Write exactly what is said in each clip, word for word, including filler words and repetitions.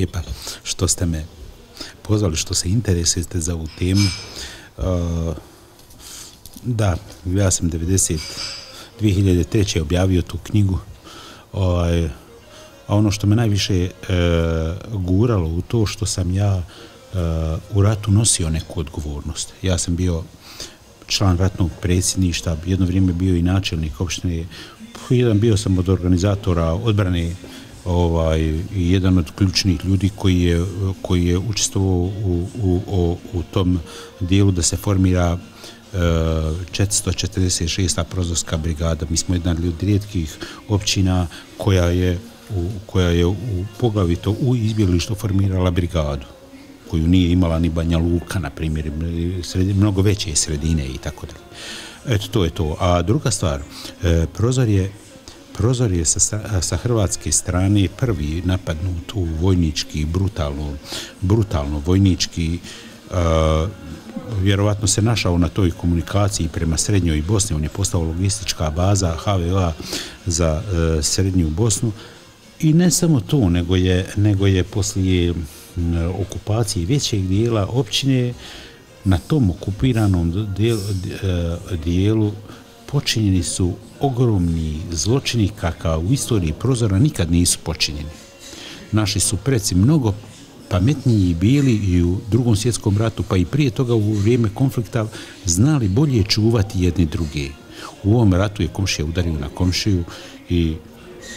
lijepa što ste me pozvali, što se interesujete za ovu temu. Uh, da, ja sam devedeset dvije hiljade treće. objavio tu knjigu, ovaj, a ono što me najviše uh, guralo u to što sam ja uh, u ratu nosio neku odgovornost. Ja sam bio član ratnog predsjedništva, jedno vrijeme bio i načelnik opštine, jedan bio sam od organizatora odbrane, ovaj, i jedan od ključnih ljudi koji je, koji je učestvovao u, u, u, u tom dijelu da se formira e, četiristo četrdeset šesta prozorska brigada. Mi smo jedna od rijetkih općina koja je, u, koja je u, poglavito u izbjeglištu formirala brigadu, koju nije imala ni Banja Luka, na primjer, sredi, mnogo veće sredine i tako dalje. Eto, to je to. A druga stvar, e, Prozor je Prozor je sa, sa hrvatske strane prvi napadnut u vojnički, brutalno, brutalno vojnički, uh, vjerovatno se našao na toj komunikaciji prema Srednjoj Bosni, on je postao logistička baza H V O-a za uh, Srednju Bosnu i ne samo to, nego je, nego je poslije uh, okupacije većeg dijela općine na tom okupiranom dijelu, uh, dijelu počinjeni su ogromni zločini kakav u istoriji Prozora nikad nisu počinjeni. Naši su preci mnogo pametniji bili i u Drugom svjetskom ratu, pa i prije toga u vrijeme konflikta znali bolje čuvati jedni druge. U ovom ratu je komšija udario na komšiju i e,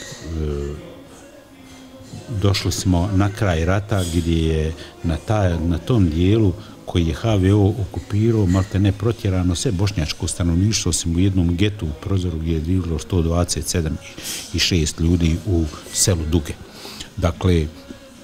došli smo na kraj rata gdje je na, taj, na tom dijelu koji je H V O okupirao, malte ne protjerano sve bošnjačko stanovništvo, osim u jednom getu u Prozoru gdje je živjelo sto dvadeset sedam i šest ljudi u selu Duge. Dakle, e,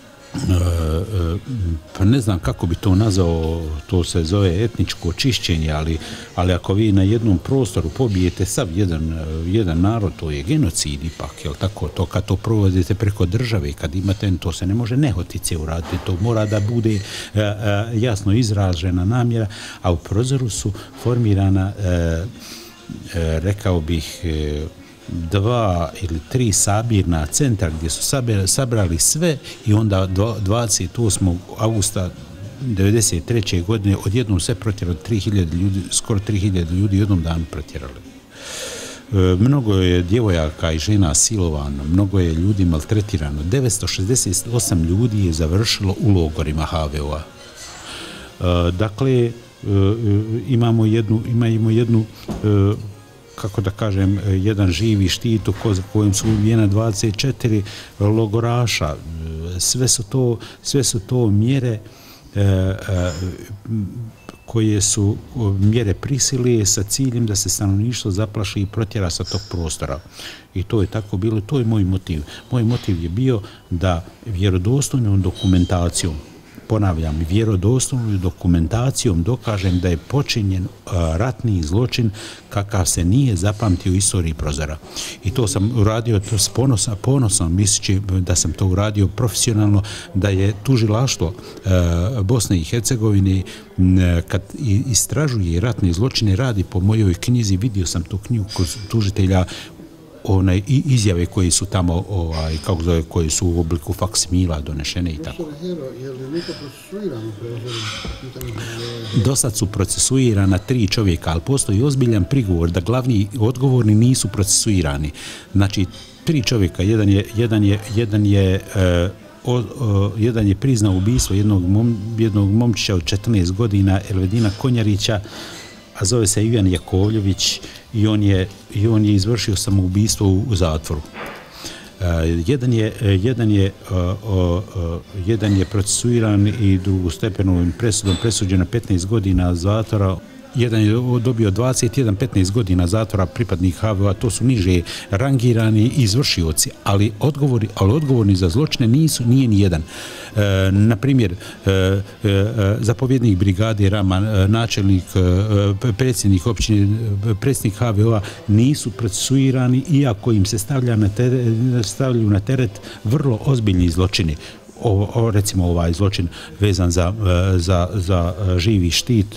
e, pa ne znam kako bi to nazvao, to se zove etničko čišćenje, ali, ali ako vi na jednom prostoru pobijete sav jedan, jedan narod, to je genocid ipak, jel tako? To kad to provodite preko države, kad imate, to se ne može nehotice uraditi, to mora da bude a, a, jasno izražena namjera, a u Prozoru su formirana, a, a, rekao bih, a, dva ili tri sabirna centra gdje su sabrali sve i onda dvadeset osmog augusta devedeset treće. godine odjednom sve protjerali, tri hiljade ljudi, skoro tri hiljade ljudi jednom danu protjerali. E, mnogo je djevojaka i žena silovano, mnogo je ljudi maltretirano. devetsto šezdeset osam ljudi je završilo u logorima H V O-a. E, dakle, e, imamo jednu, imamo jednu e, kako da kažem, jedan živi štit u kojem su ubijena dvadeset četiri logoraša. Sve su to, sve su to mjere e, e, koje su mjere prisile sa ciljem da se stanovništvo zaplaši i protjera sa tog prostora. I to je tako bilo, to je moj motiv. Moj motiv je bio da vjerodostojnom dokumentacijom, ponavljam, vjerodostojnom dokumentacijom dokažem da je počinjen a, ratni zločin kakav se nije zapamtio u istoriji Prozora. I to sam uradio to s ponosom, ponosom misleći da sam to uradio profesionalno, da je tužilaštvo a, Bosne i Hercegovine a, kad istražuje ratne zločine radi po mojoj knjizi, vidio sam tu knjigu kod tužitelja, one izjave koje su tamo, ovaj, kako zove, koje su u obliku faksimila donešene i tako. Do sad su procesuirana tri čovjeka, ali postoji ozbiljan prigovor da glavni odgovorni nisu procesuirani. Znači, tri čovjeka, jedan je, jedan je, jedan je, uh, o, o, jedan je priznao ubistvo jednog, mom, jednog momčića od četrnaest godina, Elvedina Konjarića, a zove se Ivan Jakovljević i on je, i on je izvršio samoubistvo u, u zatvoru. Uh, jedan je, jedan je, uh, uh, uh, jedan je procesuiran i drugostepenovim presudom presuđen na petnaest godina zatvora. Jedan je dobio dvadeset jedan petnaest godina zatvora, pripadnik H V O-a, to su niže rangirani izvršioci, ali odgovori, ali odgovorni za zločine nisu, nije ni jedan. E, na primjer, e, e, zapovjednik brigade Rama, načelnik, e, predsjednik općine, predsjednik H V O-a nisu procesuirani, iako im se stavlja na teret, stavljaju na teret vrlo ozbiljni zločini. O, o, recimo ovaj zločin vezan za, za, za živi štit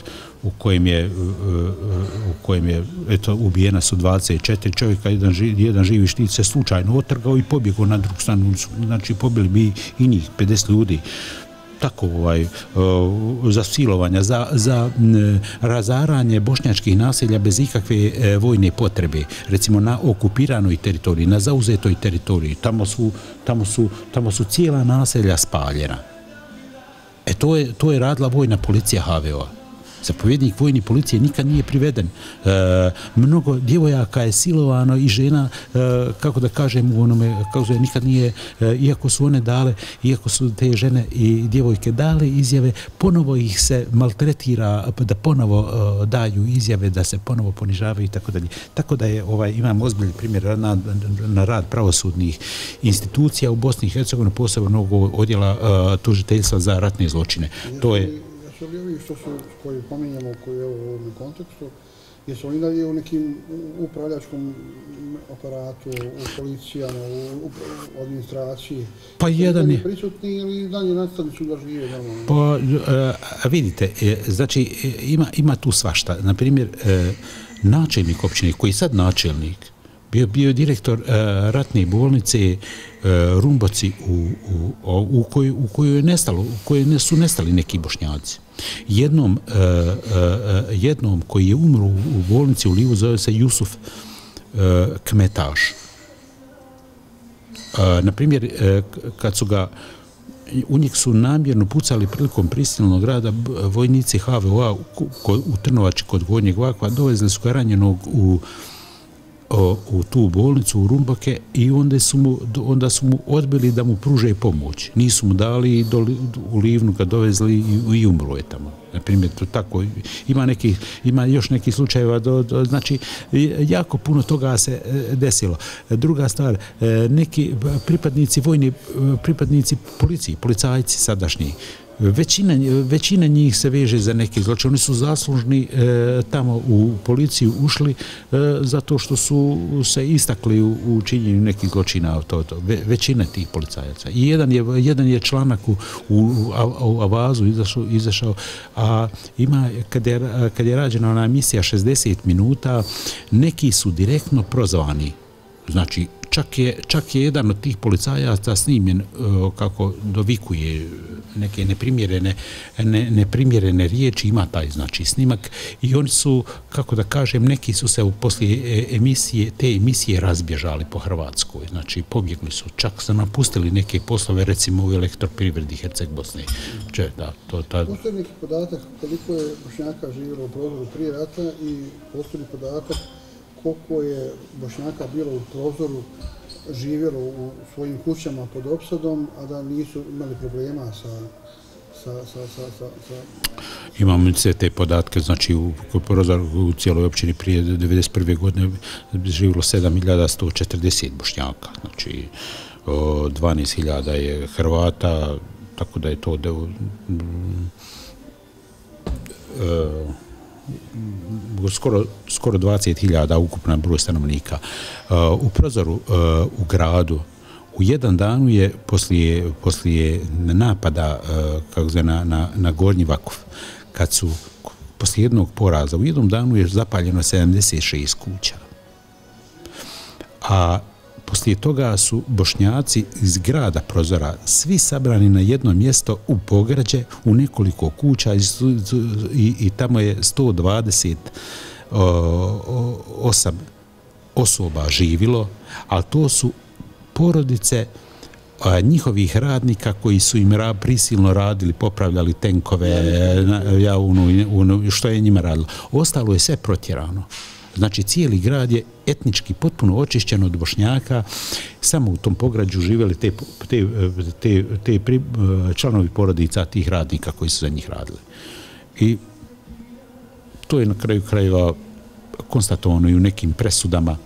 u kojem je, u kojem je eto, ubijena su dvadeset četiri čovjeka, jedan, jedan živi štit se slučajno otrgao i pobjegao na drugu stranu, znači pobili bi i njih pedeset ljudi. Tako ovaj, za silovanja, za, za razaranje bošnjačkih naselja bez ikakve vojne potrebe, recimo na okupiranoj teritoriji, na zauzetoj teritoriji, tamo su, tamo su, tamo su cijela naselja spaljena. E to je, to je radila vojna policija ha ve o-a. Zapovjednik vojne policije nikad nije priveden. E, mnogo djevojaka je silovano i žena, e, kako da kažem, u onome, kako je, nikad nije, e, iako su one dale, iako su te žene i djevojke dale izjave, ponovo ih se maltretira, da ponovo e, daju izjave, da se ponovo ponižavaju i tako dalje. Tako da je, ovaj, imam ozbiljni primjer na, na rad pravosudnih institucija u Bosni i Hercegovini, posebno mnogo odjela e, tužiteljstva za ratne zločine. To je Jesu li ovi što su, koji pominjamo, koji je u ovom kontekstu, jesu li dalje u nekim upravljačkom aparatu, u policijama, u administraciji? Pa jedan je prisutni ili dalje nastavnici da žive normalno? Pa vidite, znači ima, ima tu svašta. Naprimjer, načelnik općine, koji je sad načelnik, bio, bio direktor ratne bolnice Rumboci u, u, u, kojoj, u kojoj je nestalo, u kojoj su nestali neki Bošnjaci. Jednom, uh, uh, jednom koji je umro u bolnici u Livu zove se Jusuf uh, Kmetaš. Uh, naprimjer, uh, kad su ga, u njih su namjerno pucali prilikom prisilnog rada vojnici ha ve o-a u, u Trnovači kod Gornjeg Vakva, dovezli su ga ranjenog u O, u tu bolnicu u Rumbake i onda su, mu, onda su mu odbili da mu pruže pomoć. Nisu mu dali, do, u Livnu ga dovezli i, i umro je tamo. Naprimjer, to tako, ima, neki, ima još neki slučajeva, do, do, znači jako puno toga se desilo. Druga stvar, neki pripadnici vojni, pripadnici policiji, policajci sadašnji, Većina, većina njih se veže za neke zločine. Oni su zaslužni e, tamo u policiju ušli e, zato što su se istakli u, u činjenju nekih zločina. To, to. Ve, većina tih policajaca. I jedan je, jedan je članak u, u, u Avazu izašao, izašao, a ima, kad je, kad je rađena ona emisija šezdeset minuta, neki su direktno prozvani. Znači, čak je, čak je jedan od tih policajaca snimljen kako dovikuje neke neprimjerene, ne, neprimjerene riječi, ima taj znači snimak i oni su, kako da kažem, neki su se poslije emisije, te emisije razbježali po Hrvatskoj, znači pobjegli su, čak su napustili neke poslove, recimo u elektroprivredi Herceg Bosne. Če, da, to, ta... Postoji neki podatak koliko je Bošnjaka živjelo u prozoru prije rata i postoji podatak koliko je Bošnjaka bilo u prozoru živjelo u svojim kućama pod opsadom, a da nisu imali problema sa... sa, sa, sa, sa, sa... Imamo sve te podatke, znači u, u cijeloj općini prije devedeset prve godine živjelo sedam hiljada sto četrdeset Bošnjaka, znači dvanaest hiljada je Hrvata, tako da je to... Da, mm, uh, skoro, skoro dvadeset hiljada ukupan broj stanovnika. U prozoru u gradu u jedan danu je poslije, poslije napada kako zove, na, na, na Gornji Vakuf, kad su poslije jednog poraza, u jednom danu je zapaljeno sedamdeset šest kuća. A poslije toga su Bošnjaci iz grada Prozora svi sabrani na jedno mjesto u pograđe, u nekoliko kuća i, i, i tamo je sto dvadeset osam osoba živilo, ali to su porodice a, njihovih radnika koji su im ra, prisilno radili, popravljali tenkove, ja, unu, unu, što je njima radilo. Ostalo je sve protjerano. Znači, cijeli grad je etnički potpuno očišćen od Bošnjaka, samo u tom pograđu živjeli te, te, te, te pri, članovi porodica tih radnika koji su za njih radili. I to je na kraju krajeva konstatovano i u nekim presudama.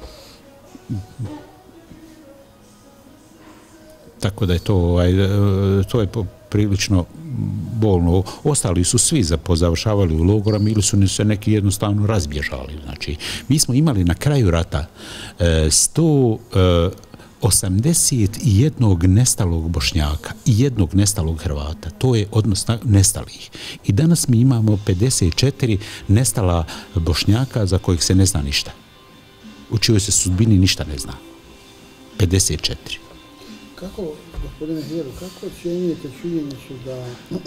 Tako da je to, ovaj, to je prilično bolno. Ostali su svi zapozavršavali u logorama ili su se neki jednostavno razbježali. Znači, mi smo imali na kraju rata sto osamdeset jednog nestalog Bošnjaka i jednog nestalog Hrvata. To je odnos nestalih. I danas mi imamo pedeset četiri nestala Bošnjaka za kojih se ne zna ništa. U čijoj se sudbini ništa ne zna. pedeset četiri. Kako, gospodine Hjeru, kako ocjenjujete činjenicu da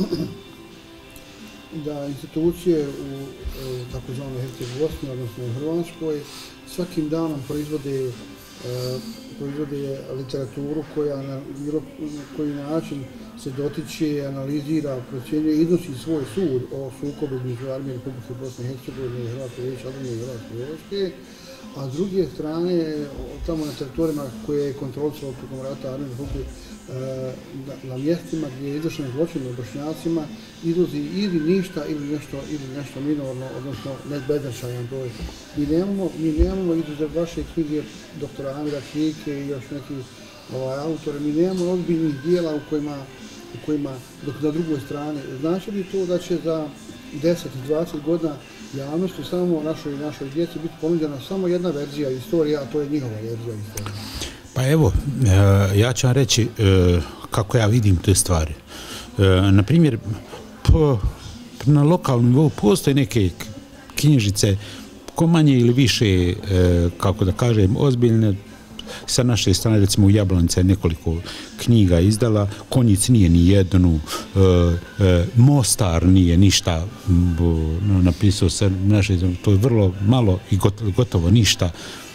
da institucije u takozvanoj Herceg-Bosni, odnosno u Hrvatskoj, svakim danom proizvode proizvode literaturu koja na bilo koji način se dotiče, analizira, procjenjuje, iznosi svoj sud o sukobu između armije Republike Bosne i Hercegovine i Hrvatske vijeće obrane i Hrvatske vojske, a s druge strane, tamo na teritorijama koje je kontrolisalo tokom rata armije Republike na mjestima gdje je izvršen zločin nad Bošnjacima izlazi ili ništa ili nešto, ili nešto minorno, odnosno beznačajan broj. Mi nemamo, mi nemamo izuzev vaše knjige doktora Amira Knjike i još neki ovaj, autore, mi nemamo ozbiljnih dijela u kojima, u kojima, dok na drugoj strani. Znači li to da će za deset do dvadeset godina javnosti samo našoj našoj djeci biti ponuđena samo jedna verzija istorije, a to je njihova verzija istorije? Pa evo, ja ću vam reći kako ja vidim te stvari. Naprimjer, na lokalnom nivou postoje neke knjižice ko manje ili više, kako da kažem, ozbiljne. Sa naše strane, recimo u Jablanica je nekoliko knjiga izdala, Konjic nije ni jednu, Mostar nije ništa napisao sa naše, to je vrlo malo i gotovo ništa.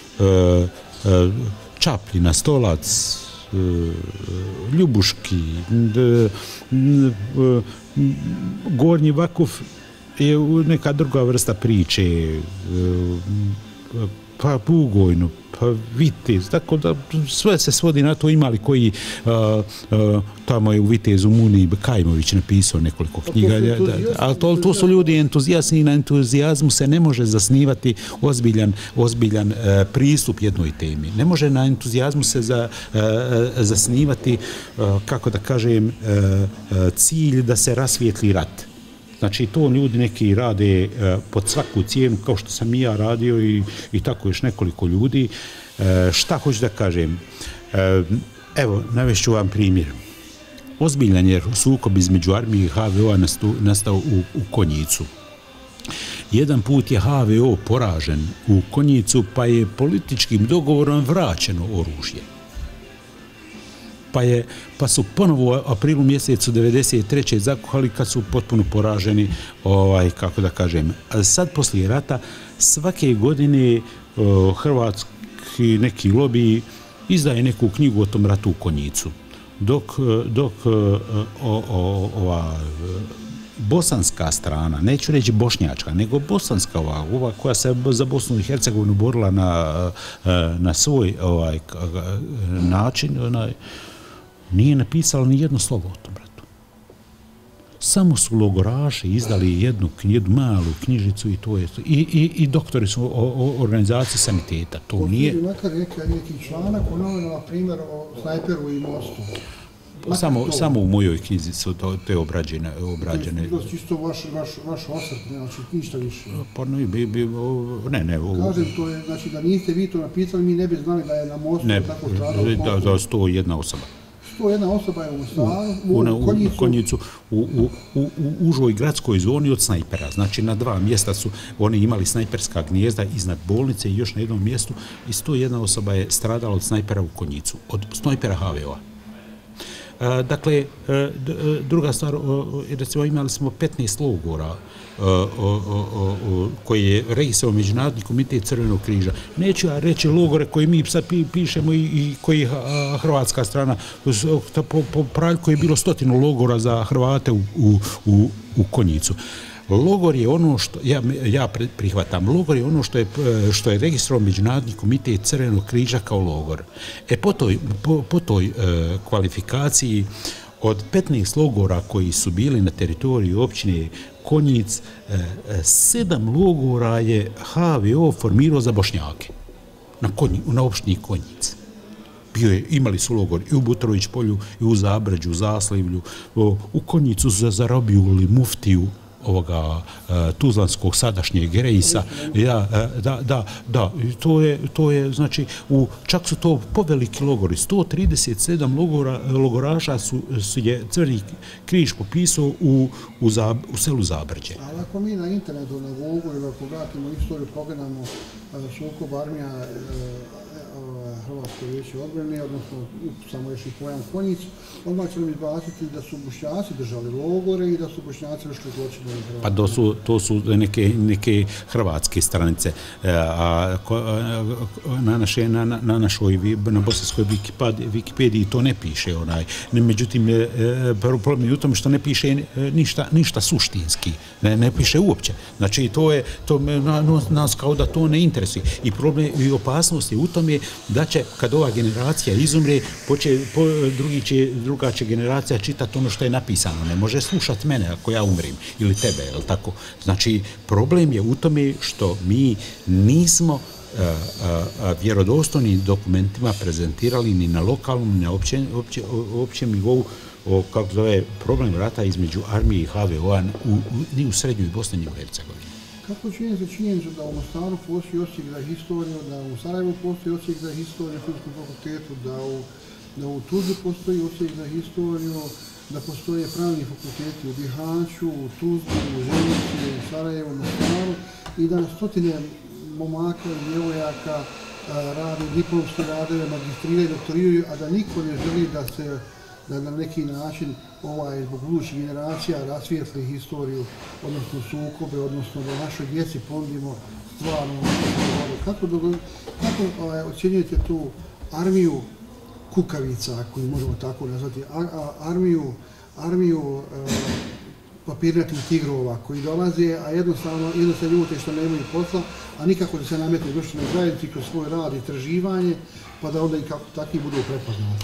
Čapljina, Stolac, Ljubuški, Gornji Vakuf je neka druga vrsta priče, pa Bugojno, pa Vitez, tako da sve se svodi na to. Imali koji, tamo je u Vitezu Munib Kajmović napisao nekoliko knjiga, ali to su ljudi entuzijasni i na entuzijazmu se ne može zasnivati ozbiljan, ozbiljan pristup jednoj temi. Ne može na entuzijazmu se zasnivati, kako da kažem, cilj da se rasvijetli rat. Znači, to ljudi neki rade pod svaku cijenu, kao što sam i ja radio i, i tako još nekoliko ljudi. Šta hoću da kažem? Evo, navešću vam primjer. Ozbiljan je sukob između armije i H V O-a nastao u, u Konjicu. Jedan put je H V O poražen u Konjicu, pa je političkim dogovorom vraćeno oružje. Pa, je, pa su ponovo u aprilu mjesecu devedeset treće zakuhali kad su potpuno poraženi, ovaj, kako da kažem. A sad, poslije rata, svake godine o, hrvatski neki lobiji izdaje neku knjigu o tom ratu u Konjicu. Dok, dok o, o, ova bosanska strana, neću reći bošnjačka, nego bosanska, ova, ova koja se za Bosnu i Hercegovinu borila na, na svoj ovaj, način, onaj, nije napisala ni jedno slovo o tom ratu. Samo su logoraši izdali jednu, jednu malu knjižicu i to je i, i, i doktori su o, o organizaciji saniteta. To nije... Makar neki članak o novinama, primjer o snajperu i mostu. Samo, samo u mojoj knjizi su to, te obrađene. obrađene. To je čisto vaš, vaš, vaš osvrt, znači ništa više. Pa ne, bi, bi, ne, ne. O, Kažem, to je, znači da niste vi to napisali, mi ne bi znali da je na mostu ne, tako stradao. Da, da, sto jedna osoba. sto jedna osoba je u Mostaru, u, u, u Konjicu. Konjicu, u, u, u, u užoj gradskoj zoni od snajpera. Znači, na dva mjesta su oni imali snajperska gnijezda iznad bolnice i još na jednom mjestu i sto jedna osoba je stradala od snajpera u Konjicu, od snajpera H V O-a. Dakle, druga stvar, recimo imali smo petnaest logora koji je registrovao Međunarodni komitet Crvenog križa. Neću ja reći logore koje mi sad pišemo i koji hrvatska strana, po, po praljku je bilo stotinu logora za Hrvate u, u, u, u Konjicu. Logor je ono što, ja, ja prihvatam, logor je ono što je, što je registrovao Međunarodni komitet Crvenog križa kao logor. E po toj, po, po toj e, kvalifikaciji od petnaest logora koji su bili na teritoriji općine Konjic, e, sedam logora je H V O formirao za Bošnjake na, konji, na opštini Konjic. Bio je, imali su logor i u Butrović polju, i u Zabrađu, u Zaslivlju, u Konjicu za zarobili muftiju, ovoga tuzlanskog sadašnjeg Rejsa. Ja, da, da, da, to je, to je, znači, u, čak su to poveliki logori. sto trideset sedam logora, logoraša su, su je Crveni križ popisao u, u, Zab, u selu Zabrđe. Ali ako mi na internetu, na Google, ili ako pratimo istoriju, pogledamo sukob armija Hrvatsko vijeće odbrane, odnosno samo još i pojam Konjic, odmah će nam izbaciti da su Bošnjaci držali logore i da su Bošnjaci vršili zločine u Hrvatskoj. Pa to su, to su neke, neke hrvatske stranice. A, na, naše, na, na našoj, na bosanskoj Wikipediji to ne piše. Onaj. Međutim, problem je u tome što ne piše ništa, ništa suštinski. Ne, ne piše uopće. Znači, to je, to nas kao da to ne interesuje. I problem i opasnost je u tome da će, kad ova generacija izumre, poče, po, drugi će, druga će generacija čitati ono što je napisano. Ne može slušati mene ako ja umrim, ili tebe, je li tako? Znači, problem je u tome što mi nismo a, a, a, vjerodostojnim dokumentima prezentirali ni na lokalnom, ni na općem, opće, općem nivou o, kako zove, problem rata između armije i H V O-a ni u Srednjoj Bosni, ni u Hercegovini. Kako činjenica činjenica da u Mostaru postoji odsjek za historiju, da u Sarajevu postoji odsjek za historiju na Filmskom fakultetu, da u, da u Tuzli postoji odsjek za historiju, da postoje pravni fakulteti u Bihaću, u Tuzli, u Ženici, u Sarajevu, u Mostaru i da na stotine momaka i djevojaka radi diplomske radove, magistriraju, doktoriraju, a da niko ne želi da se da na neki način ovaj, zbog budućih generacija rasvijetli historiju, odnosno sukobe, odnosno da našoj djeci ponudimo stvarno ono. Kako, kako ovaj, ocjenjujete tu armiju kukavica, koju možemo tako nazvati, a, a, armiju, armiju e, papirnatih tigrova koji dolaze, a jednostavno, jednostavno ljute što nemaju posla, a nikako da se nametne društvenoj zajednici kroz svoj rad i traživanje, pa da onda i kako takvi budu prepoznati.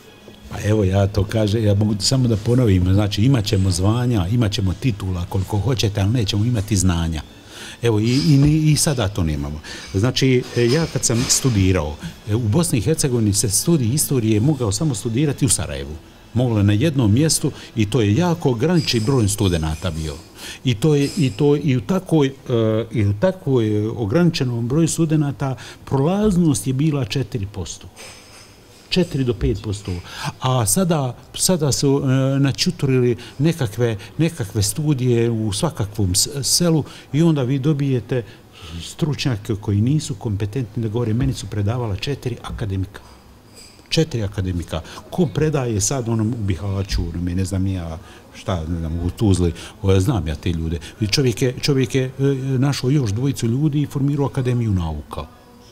Pa evo, ja to kažem, ja mogu samo da ponovim, znači imat ćemo zvanja, imat ćemo titula koliko hoćete, ali nećemo imati znanja. Evo, i, i, i sada to nemamo. Znači, ja kad sam studirao, u Bosni i Hercegovini se studij istorije mogao samo studirati u Sarajevu. Moglo na jednom mjestu i to je jako ograničen broj studenata bio. I to je i to i u takvoj uh, i u takvoj ograničenom broju studenata prolaznost je bila četiri posto. četiri do pet posto. A sada, sada su e, načuturili nekakve, nekakve studije u svakakvom selu i onda vi dobijete stručnjake koji nisu kompetentni da govore. Meni su predavala četiri akademika. Četiri akademika. Ko predaje sad onom u Bihaću, ne znam ja šta, ne znam, u Tuzli, o, znam ja te ljude. Čovjek je, čovjek je našao još dvojicu ljudi i formirao Akademiju nauka.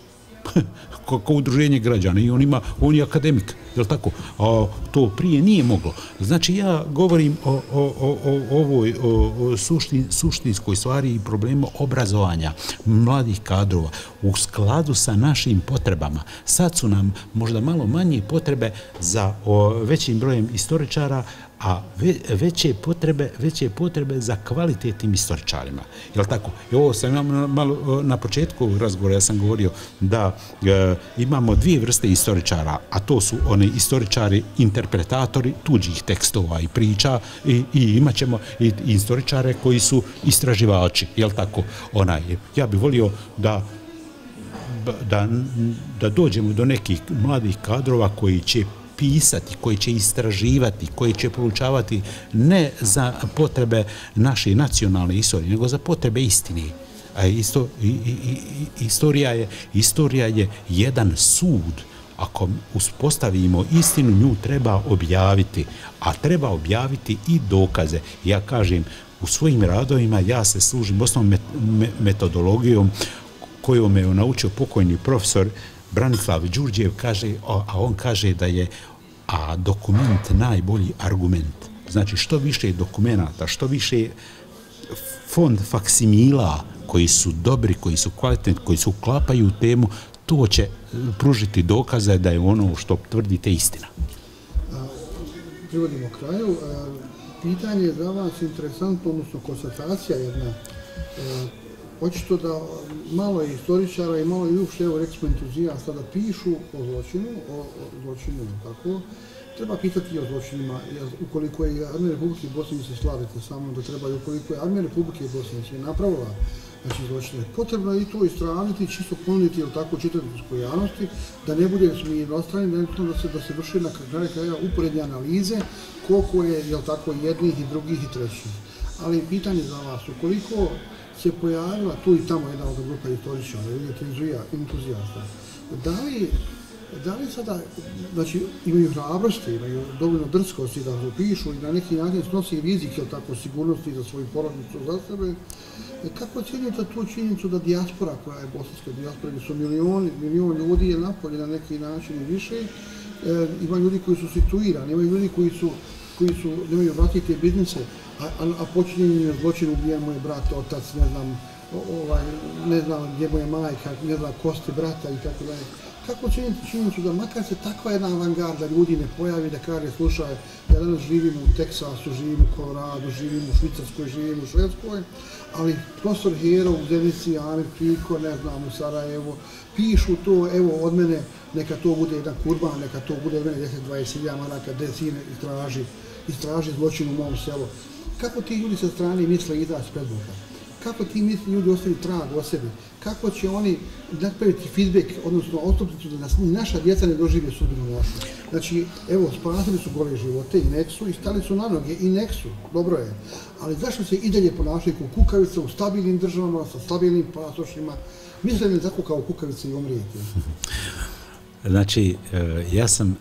Kao udruženje građana i on ima, on je akademik, je li tako? A to prije nije moglo. Znači ja govorim o, o, o, o ovoj o, o suštin, suštinskoj stvari i problemu obrazovanja mladih kadrova u skladu sa našim potrebama. Sad su nam možda malo manje potrebe za o, većim brojem istoričara, a ve, veće potrebe, veće potrebe za kvalitetnim istoričarima. Je li tako? I ovo sam imao malo na početku razgovora, ja sam govorio da e, imamo dvije vrste istoričara, a to su oni istoričari, interpretatori tuđih tekstova i priča i, i imat ćemo i, i istoričare koji su istraživači. Je li tako? Onaj, ja bih volio da da, da dođemo do nekih mladih kadrova koji će pisati, koji će istraživati, koji će proučavati ne za potrebe naše nacionalne istorije, nego za potrebe istine. A isto, i, i, i, istorija, je, istorija je jedan sud. Ako uspostavimo istinu, nju treba objaviti, a treba objaviti i dokaze. Ja kažem, u svojim radovima ja se služim osnovnom metodologijom koju me je naučio pokojni profesor Branislav Đurđev, kaže, a on kaže da je a dokument najbolji argument. Znači, što više dokumenta, što više fond faksimila koji su dobri, koji su kvalitetni, koji se uklapaju u temu, to će pružiti dokaze da je ono što tvrdite istina. Privodimo kraju. Pitanje je za vas interesantno, odnosno konstatacija jedna. očito da malo je istoričara i malo je uopšte, evo recimo entuzijasta da pišu o zločinu, o, o zločinu, tako, treba pitati i o zločinima, jer ukoliko je Armija Republike Bosne se slavite samo da treba, i ukoliko je Armija Republike Bosne se napravila znači zločine, potrebno je i to istraniti, čisto ponuditi, jel tako, čitateljskoj javnosti, da ne bude smo jednostrani, da se, da se vrši na kraju kraja uporedne analize koliko je, jel tako, jednih i drugih i trećih. Ali pitanje za vas, ukoliko se pojavila tu i tamo jedna od grupa istoričara, vidite, entuzijasta, da li Da li sada, znači, imaju hrabrosti, imaju dovoljno drskosti da pišu i na neki način snosi rizik, jel tako, sigurnosti za svoju porodicu, za sebe, kako ocjenjujete tu činjenicu da dijaspora, koja je bosanska dijaspora, gdje su milioni, milion ljudi je napolje na neki način i više, e, ima ljudi koji su situirani, ima ljudi koji su, koji su, nemaju vlastite biznise, a, a, a počinjenje je zločin, ubijen mu je brat, otac, ne znam, ovaj, ne znam gdje mu je majka, ne znam, kosti brata i tako dalje. Kako cijenite činjenicu da makar se takva jedna avangarda ljudi ne pojavi da kaže slušaj, ja danas živim u Teksasu, živim u Koloradu, živim u Švicarskoj, živim u Švedskoj, ali profesor Hero u Zenici, Amir Kriko, ne znam, u Sarajevu, pišu to, evo od mene, neka to bude jedan kurban, neka to bude od mene deset dvadeset hiljada maraka, gde sine istraži, istraži zločin u mom selu. Kako ti ljudi sa strane misle izaći pred Boga? Kako ti misli ljudi ostaviti trag o sebi? Kako će oni napraviti feedback, odnosno ostupnicu da nas naša djeca ne dožive sudbinu našu? Znači, evo, spasili su gole živote i nek su, i stali su na noge i nek su, dobro je. Ali zašto se i dalje ponašaju kao kukavice u stabilnim državama, sa stabilnim pasošima? Mislim da tako kao kukavice i umrijeti. Znači, ja sam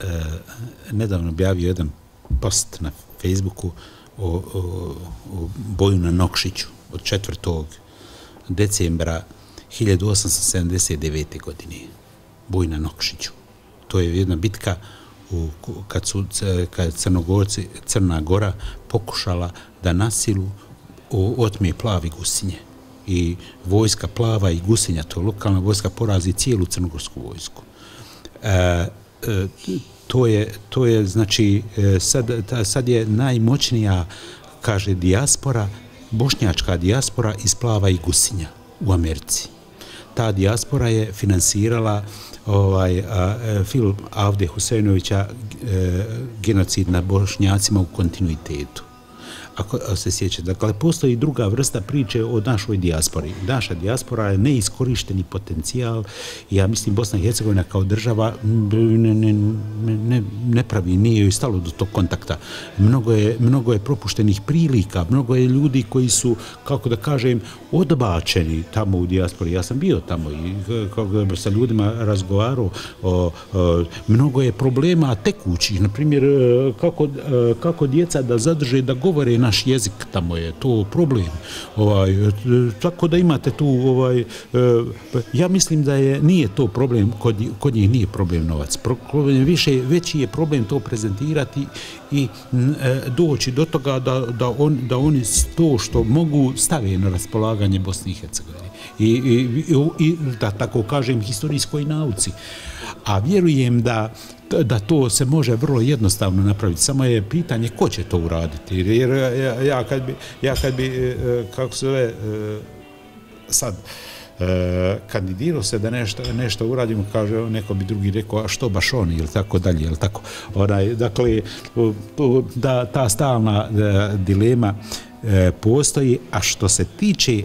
nedavno objavio jedan post na Facebooku o, o, o boju na Nokšiću od četvrtog decembra hiljadu osamsto sedamdeset devete. godine. Boj na Nokšiću. To je jedna bitka u, kad su kad Crnogorci, Crna Gora pokušala da na silu otme Plavi Gusinje. I vojska Plava i Gusinja, to je lokalna vojska, porazi cijelu crnogorsku vojsku. E, e, to je, to je, znači, sad, sad je najmoćnija, kaže, dijaspora, bošnjačka dijaspora iz Plava i Gusinja u Americi. Ta dijaspora je finansirala ovaj, a, film Avde Huseinovića e, genocid na Bošnjacima u kontinuitetu. Ako se sjećate, dakle, postoji druga vrsta priče o našoj dijaspori. Naša dijaspora je neiskorišteni potencijal i ja mislim Bosna i Hercegovina kao država ne, ne, ne, ne pravi, nije joj stalo do tog kontakta. Mnogo je, mnogo je propuštenih prilika, mnogo je ljudi koji su, kako da kažem, odbačeni tamo u dijaspori. Ja sam bio tamo i kako sa ljudima razgovarao, o, o, mnogo je problema tekućih, na primjer, kako, kako djeca da zadrže da govore naš jezik, tamo je to problem. Ovaj, tako da imate tu, ovaj, ja mislim da je, nije to problem, kod, kod njih nije problem novac. Problem više, veći je problem to prezentirati i e, doći do toga da, da, on, da oni to što mogu stave na raspolaganje Bosni i Hercegovine. I, i, i, da tako kažem, historijskoj nauci. A vjerujem da da to se može vrlo jednostavno napraviti. Samo je pitanje ko će to uraditi. Jer ja, ja kad bi, ja kad bi kako se zove, sad, kandidirao se da nešto, nešto uradimo, kaže, neko bi drugi rekao, a što baš oni, ili tako dalje, ili tako. Onaj, dakle, da ta stalna dilema postoji, a što se tiče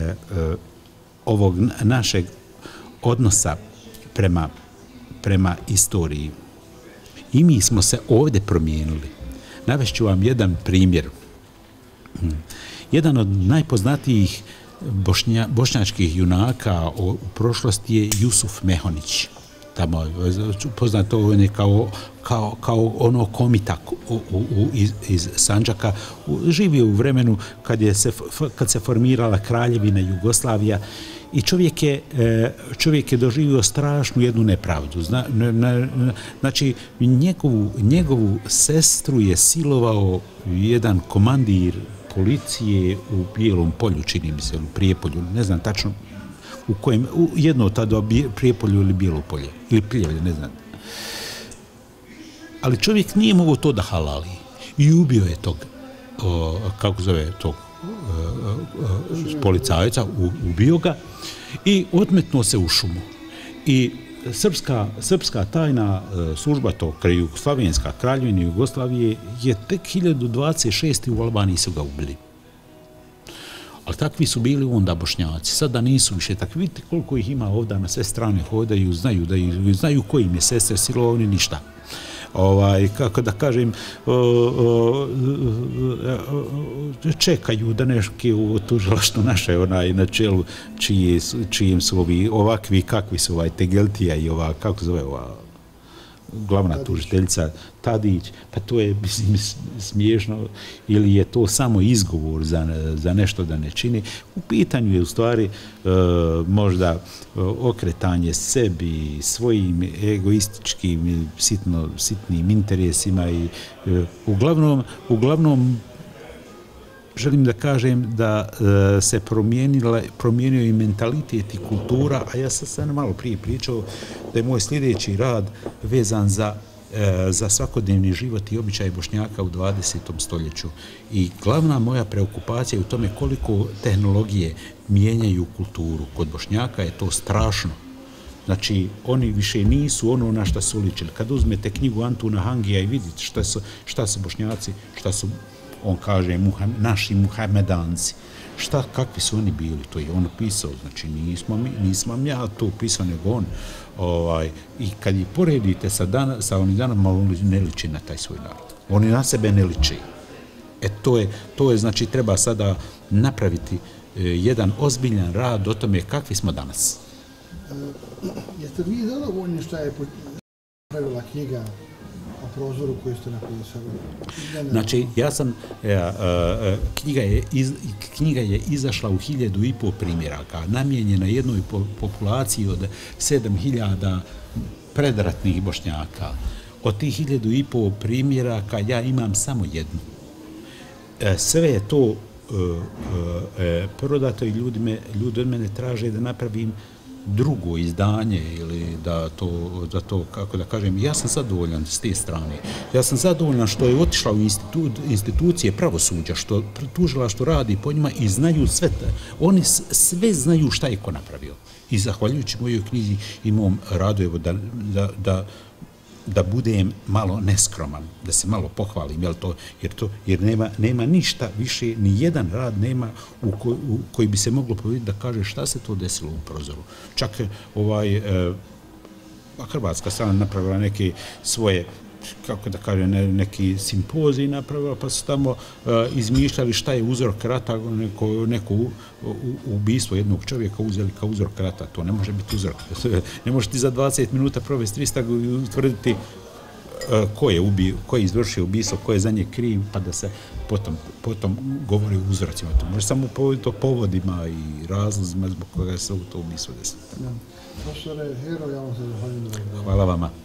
ovog našeg odnosa prema, prema istoriji, i mi smo se ovdje promijenili. Navešću vam jedan primjer. Jedan od najpoznatijih bošnja, bošnjačkih junaka u prošlosti je Jusuf Mehonić. Tamo, poznato je kao, kao, kao ono komita u, u, iz, iz Sandžaka. Živio u vremenu kad, je se, kad se formirala Kraljevina Jugoslavija. I čovjek je, čovjek je doživio strašnu jednu nepravdu. Zna, na, na, znači, njegovu, njegovu sestru je silovao jedan komandir policije u Bijelom polju, čini mi se, u Prijepolju, ne znam tačno u kojem, u jedno tada Prijepolju ili Bijelo polje, ili Pljevlje, ne znam. Ali čovjek nije mogao to da halali i ubio je tog, o, kako zove, tog policajca, ubio ga i odmetnuo se u šumu. I Srpska, srpska tajna služba, to Jugoslavenska kraljevina Jugoslavije, je tek hiljadu dvadeset šeste. u Albaniji su ga ubili. Ali takvi su bili onda Bošnjaci. Sada nisu više takvi. Vidite koliko ih ima ovdje na sve strane hodaju, znaju da ih, znaju koji im je sestre silovni, ništa. Ovaj, kako da kažem, o, o, čekaju da neški u tužilaštvu naše onaj na čelu čiji, čijim su ovi ovakvi kakvi su ovaj Tegeltija i ova, kako zove ova glavna tužiteljica Tadić, pa to je mislim, smiješno ili je to samo izgovor za, za nešto da ne čini. U pitanju je u stvari e, možda e, okretanje sebi, svojim egoističkim, sitno, sitnim interesima i e, uglavnom, uglavnom želim da kažem da e, se promijenio i mentalitet i kultura, a ja sam sad malo prije pričao da je moj sljedeći rad vezan za, e, za svakodnevni život i običaj Bošnjaka u dvadesetom stoljeću. I glavna moja preokupacija je u tome koliko tehnologije mijenjaju kulturu. Kod Bošnjaka je to strašno. Znači, oni više nisu ono na šta su ličili. Kad uzmete knjigu Antuna Hangija i vidite šta su, šta su Bošnjaci, šta su on kaže muham, naši muhamedanci. Šta, kakvi su oni bili, to je on pisao, znači nismo, mi, nismo ja to pisao, nego on. Ovaj, i kad ih poredite sa, dana, sa onim danama, on ne liči na taj svoj narod. Oni na sebe ne liči. E to je, to je znači, treba sada napraviti e, jedan ozbiljan rad o tome kakvi smo danas. E, jeste vi zadovoljni šta je pravila knjiga o prozoru koju ste napisali? Znači, ja sam, ja, knjiga, je iz, knjiga je izašla u hiljadu i pol primjeraka, namijenjena jednoj populaciji od sedam hiljada predratnih Bošnjaka. Od tih hiljadu i pol primjeraka ja imam samo jednu. Sve je to prodato i ljudi, me, ljudi od mene traže da napravim drugo izdanje ili da to, da to, kako da kažem, ja sam zadovoljan s te strane. Ja sam zadovoljan što je otišla u institu, institucije pravosuđa, što tužila što radi po njima i znaju sve, oni sve znaju šta je ko napravio. I zahvaljujući mojoj knjizi i mom radu, evo, da, da, da da budem malo neskroman, da se malo pohvalim, jel to, jer, to, jer nema, nema ništa više, ni jedan rad nema u, ko, u koji bi se moglo povedati da kaže šta se to desilo u prozoru. Čak ovaj, e, hrvatska strana napravila neke svoje, kako da kažem, ne, neki simpozij napravila, pa su tamo uh, izmišljali šta je uzrok rata, neko, neko u, u, ubistvo jednog čovjeka uzeli kao uzrok rata. To ne može biti uzrok. Ne možeš ti za dvadeset minuta provesti istragu i utvrditi uh, ko je ubio, ko je izvršio ubistvo, ko je za nje kriv, pa da se potom, potom govori o uzrocima. To može samo povedati o povodima i razlozima zbog koga se to ubistvo desilo. Profesore Hero, ja vam se zahvaljujem. Hvala vama.